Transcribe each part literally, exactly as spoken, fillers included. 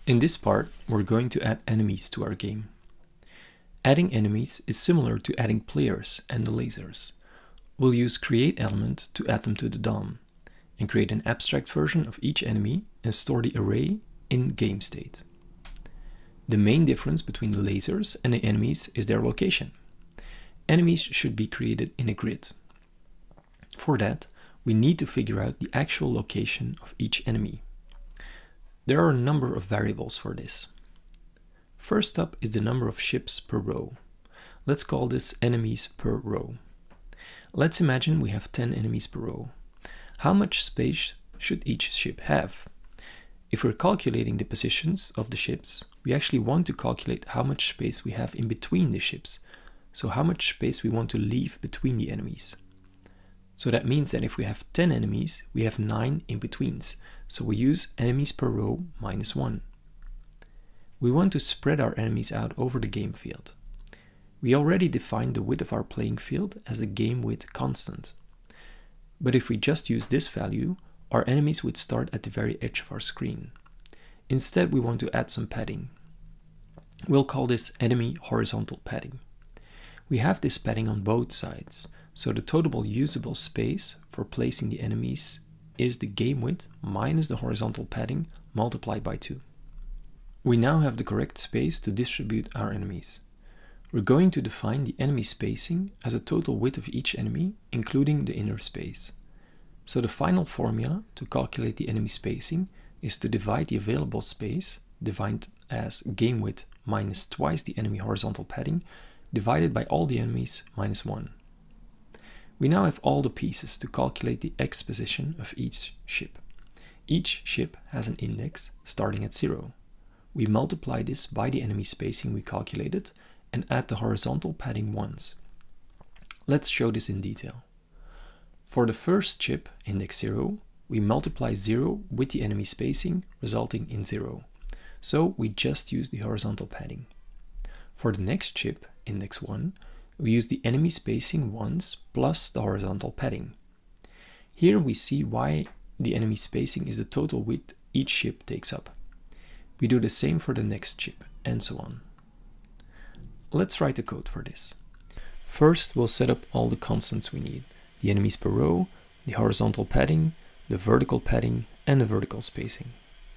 In this part, we're going to add enemies to our game. Adding enemies is similar to adding players and the lasers. We'll use create element to add them to the D O M, and create an abstract version of each enemy and store the array in game state. The main difference between the lasers and the enemies is their location. Enemies should be created in a grid. For that, we need to figure out the actual location of each enemy. There are a number of variables for this. First up is the number of ships per row. Let's call this enemies per row. Let's imagine we have ten enemies per row. How much space should each ship have? If we're calculating the positions of the ships, we actually want to calculate how much space we have in between the ships, so how much space we want to leave between the enemies. So that means that if we have ten enemies, we have nine in-betweens, so we use enemies per row minus one. We want to spread our enemies out over the game field. We already defined the width of our playing field as a game width constant. But if we just use this value, our enemies would start at the very edge of our screen. Instead, we want to add some padding. We'll call this enemy horizontal padding. We have this padding on both sides, so the total usable space for placing the enemies is the game width minus the horizontal padding multiplied by two. We now have the correct space to distribute our enemies. We're going to define the enemy spacing as a total width of each enemy, including the inner space. So the final formula to calculate the enemy spacing is to divide the available space, defined as game width minus twice the enemy horizontal padding, divided by all the enemies minus one. We now have all the pieces to calculate the X position of each ship. Each ship has an index starting at zero. We multiply this by the enemy spacing we calculated and add the horizontal padding once. Let's show this in detail. For the first ship, index zero, we multiply zero with the enemy spacing, resulting in zero. So we just use the horizontal padding. For the next ship, index one, we use the enemy spacing once plus the horizontal padding. Here we see why the enemy spacing is the total width each ship takes up. We do the same for the next ship, and so on. Let's write the code for this. First, we'll set up all the constants we need: the enemies per row, the horizontal padding, the vertical padding, and the vertical spacing.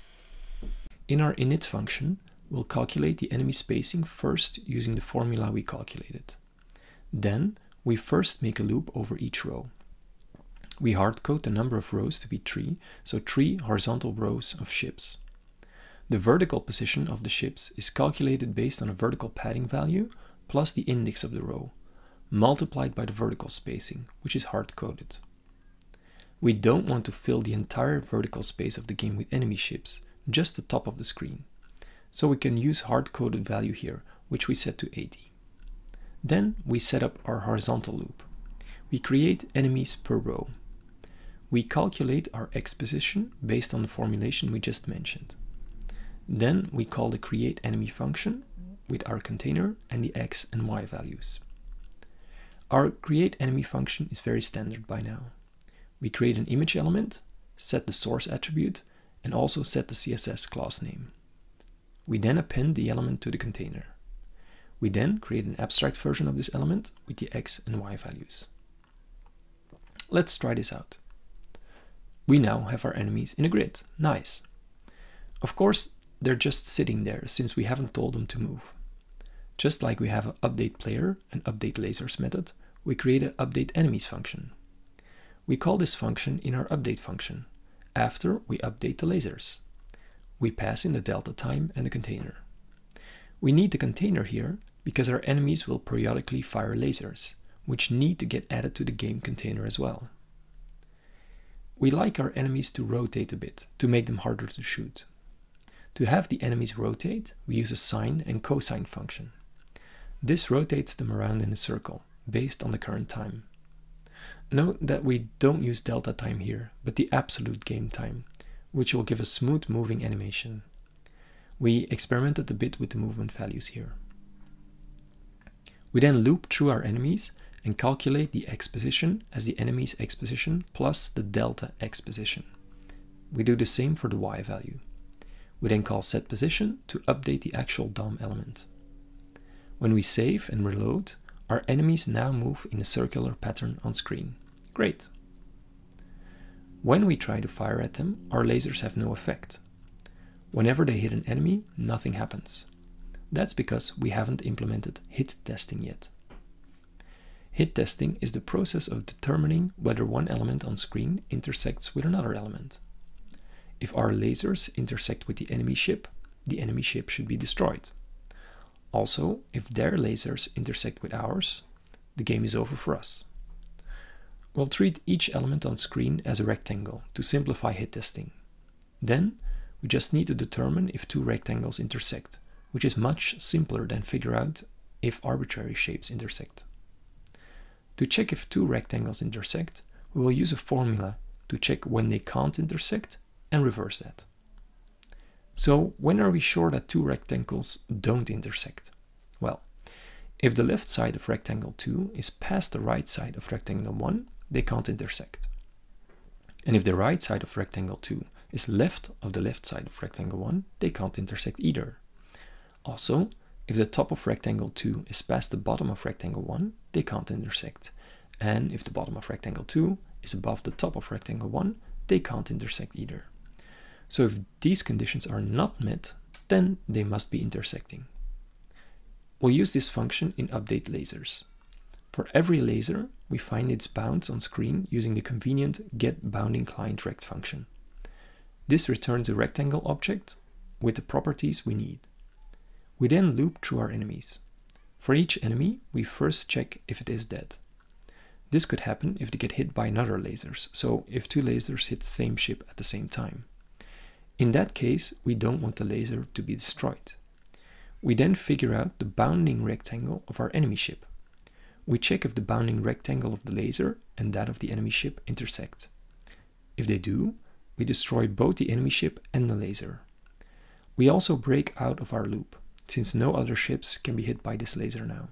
In our init function, we'll calculate the enemy spacing first using the formula we calculated. Then, we first make a loop over each row. We hardcode the number of rows to be three, so three horizontal rows of ships. The vertical position of the ships is calculated based on a vertical padding value plus the index of the row, multiplied by the vertical spacing, which is hard-coded. We don't want to fill the entire vertical space of the game with enemy ships, just the top of the screen. So we can use hard-coded value here, which we set to eighty. Then we set up our horizontal loop. We create enemies per row. We calculate our X position based on the formulation we just mentioned. Then we call the create enemy function with our container and the X and Y values. Our create enemy function is very standard by now. We create an image element, set the source attribute, and also set the C S S class name. We then append the element to the container. We then create an abstract version of this element with the X and Y values. Let's try this out. We now have our enemies in a grid. Nice. Of course, they're just sitting there since we haven't told them to move. Just like we have an update player and update lasers method, we create an update enemies function. We call this function in our update function after we update the lasers. We pass in the delta time and the container. We need the container here because our enemies will periodically fire lasers, which need to get added to the game container as well. We like our enemies to rotate a bit to make them harder to shoot. To have the enemies rotate, we use a sine and cosine function. This rotates them around in a circle, based on the current time. Note that we don't use delta time here, but the absolute game time, which will give a smooth moving animation. We experimented a bit with the movement values here. We then loop through our enemies and calculate the X position as the enemy's X position plus the delta X position. We do the same for the Y value. We then call setPosition to update the actual D O M element. When we save and reload, our enemies now move in a circular pattern on screen. Great! When we try to fire at them, our lasers have no effect. Whenever they hit an enemy, nothing happens. That's because we haven't implemented hit testing yet. Hit testing is the process of determining whether one element on screen intersects with another element. If our lasers intersect with the enemy ship, the enemy ship should be destroyed. Also, if their lasers intersect with ours, the game is over for us. We'll treat each element on screen as a rectangle to simplify hit testing. Then, we just need to determine if two rectangles intersect, which is much simpler than figure out if arbitrary shapes intersect. To check if two rectangles intersect, we will use a formula to check when they can't intersect and reverse that. So, when are we sure that two rectangles don't intersect? Well, if the left side of rectangle two is past the right side of rectangle one, they can't intersect. And if the right side of rectangle two is left of the left side of rectangle one, they can't intersect either. Also, if the top of rectangle two is past the bottom of rectangle one, they can't intersect. And if the bottom of rectangle two is above the top of rectangle one, they can't intersect either. So if these conditions are not met, then they must be intersecting. We'll use this function in update lasers. For every laser, we find its bounds on screen using the convenient getBoundingClientRect function. This returns a rectangle object with the properties we need. We then loop through our enemies. For each enemy, we first check if it is dead. This could happen if they get hit by another lasers, so if two lasers hit the same ship at the same time. In that case, we don't want the laser to be destroyed. We then figure out the bounding rectangle of our enemy ship. We check if the bounding rectangle of the laser and that of the enemy ship intersect. If they do, we destroy both the enemy ship and the laser. We also break out of our loop, since no other ships can be hit by this laser now.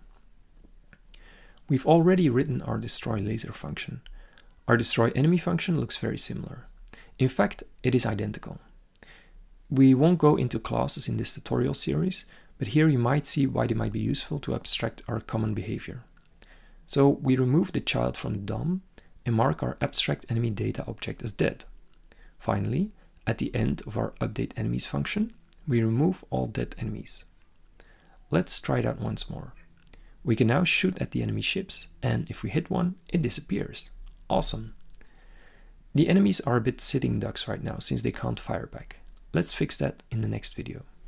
We've already written our destroy laser function. Our destroy enemy function looks very similar. In fact, it is identical. We won't go into classes in this tutorial series, but here you might see why they might be useful to abstract our common behavior. So we remove the child from the D O M and mark our abstract enemy data object as dead. Finally, at the end of our update enemies function, we remove all dead enemies. Let's try it out once more. We can now shoot at the enemy ships, and if we hit one, it disappears. Awesome! The enemies are a bit sitting ducks right now since they can't fire back. Let's fix that in the next video.